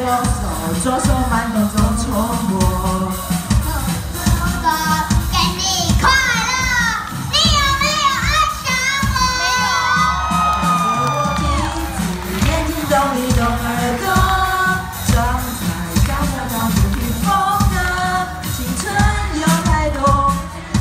左手慢动作重播。 给你快乐，你有没有爱上我？ 没有。我眼睛懂你懂耳朵，长在小小当不停风的青春有太多。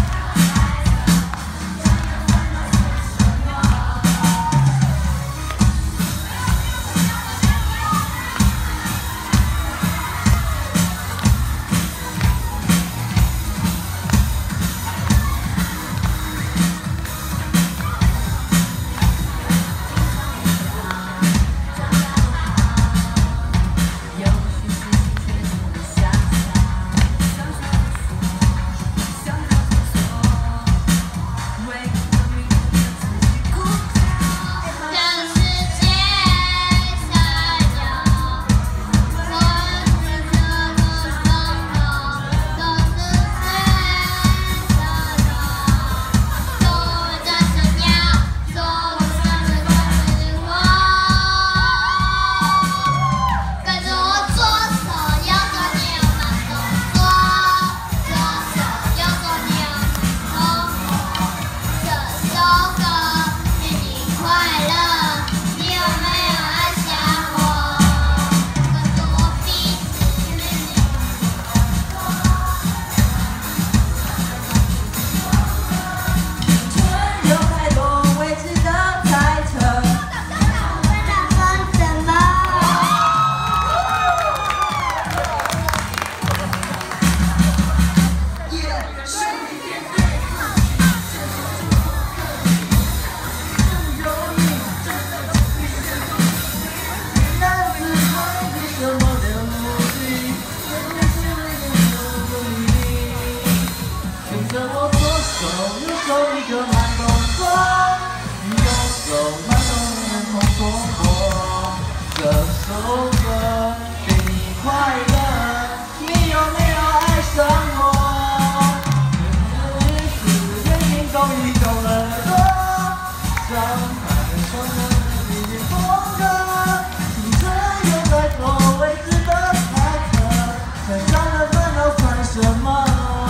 右手一个慢动作，右手慢动作重播。这首歌给你快乐，你有没有爱上我？日子眼睛动一动耳朵，伤害伤了你的风格。青春有太多未知的坎坷，身上的烦恼算什么？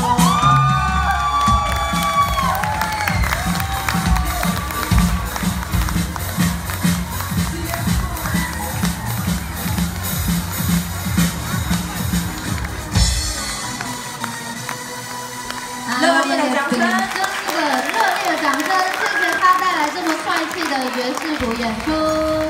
热烈的掌声，就是个热烈的掌声，谢谢他带来这么帅气的爵士鼓演出。